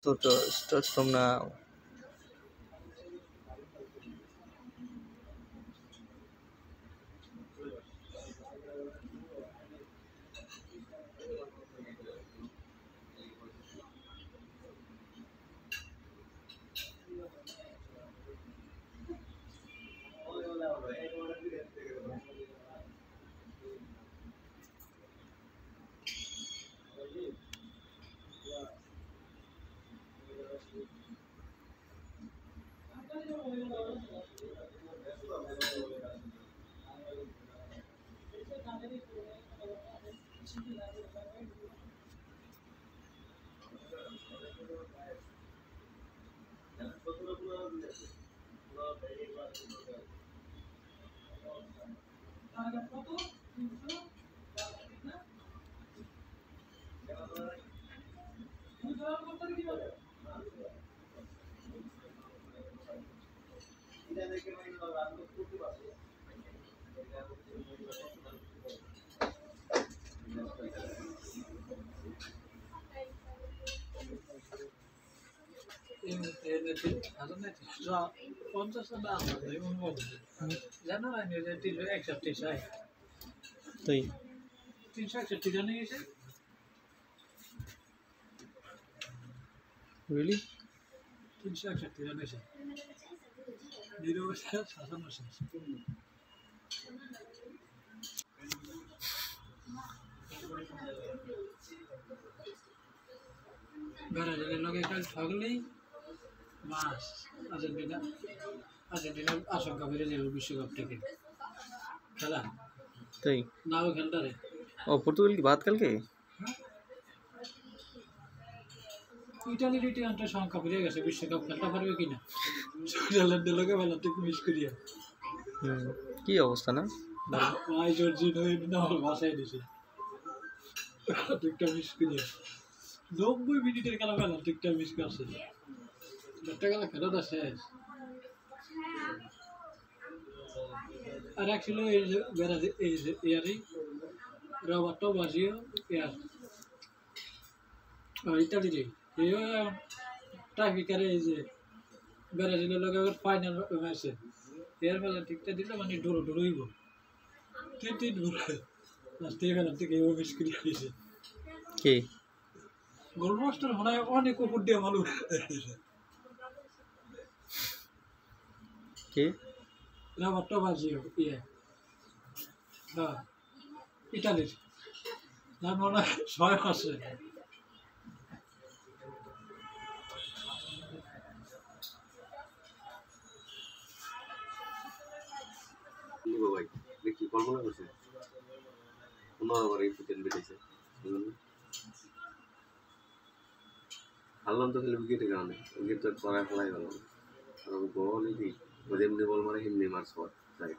So to start from now. তাই really ব্রাজিলের লগে কাল ঠগলেই বাস আর্জেন্টিনা আর্জেন্টিনার আশঙ্কা বেড়ে যাবে বিশ্বকাপ থেকে খেলা তাই নাও খেলটা রে ও পর্তুগাল কি বাদ কালকে ইটালির টিমটা সংখ্যা বেড়ে গেছে বিশ্বকাপ খেলতে পারবে কিনা সুইজারল্যান্ডের লগে বেলা থেকে মিস করিয়া কি অবস্থা না ভাই জর্জিনো না ভাষায় দিছে ঠিকঠাক মিস করিয়া 90 মিনিটের খেলা বেলা ঠিকঠাক মিস করছে একটা খেলা খেলাটা শেষ আর অ্যাকচুয়ালি এই যে ব্রাজিল এই যে ইয়ারি রবার্টো বাজিও ইয়ার ইত্যাদি রে এই টাইপিকারে এই যে ব্রাজিলের লগে ফাইনাল ম্যাচে এর বেলা ঠিকঠাক দিলে মানে ডোরো ডোরোইব তিন ঘুরে লাস্টে বেলা থেকে ও মিস করিয়া দিয়েছে কে গোলমাস্টার মনে হয় অনেক উপর দিয়ে ভালো কে রবার্টো বাজিও ইয়ে হ্যাঁ ইটালির তার মনে হয় 6 মাসে ভাই দেখি কল্পনা করছে আবার এই ফুটেন বেড়েছে হারলাম তো খালি উইকেটের কারণে উইকেট তো করায় ফেলাই গেল আর বল কি যেমনি বল মানে হিমনি মার শট রাইট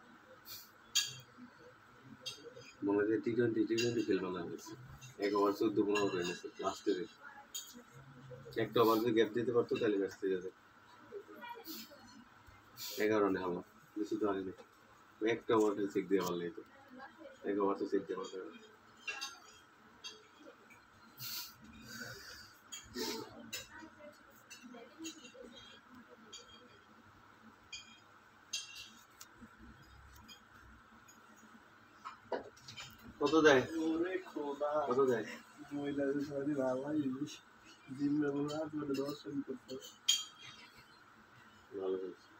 মনে হয় টি-20 খেলবে না এক ওভার 14-15 করে এনেছে লাস্টের একটা ওভার যদি গ্যাপ দিতে পারতো তাহলে ম্যাচ থেকে যেত 11 রানে হারলাম বেশি তো হারিনি একটা ওভার চেক দিয়ে পারলে তো এক ওভার তো চেক দিয়ে পারবে কত দেয় কত দেয় মহিলাদের সবাই ভাবাই জিম ব্যবহার আপনাদের দর্শন করতে ভালো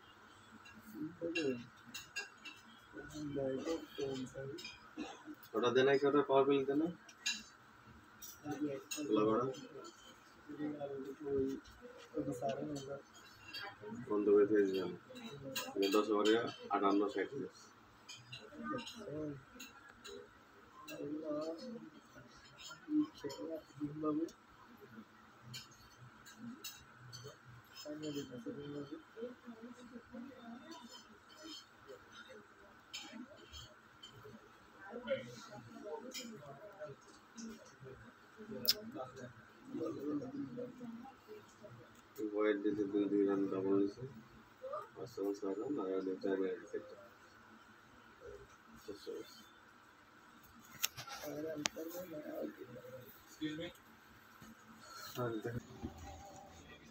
ওটা দেয় না কি ওটা পাওয়ার বিল দেয় না বন্ধ করে দিয়েছিলাম 10 ওভারে 58-60 ওয়েট দিতে 2 রান ডাবল দিছে 5 রান আর 4 রান সেটা Excuse me?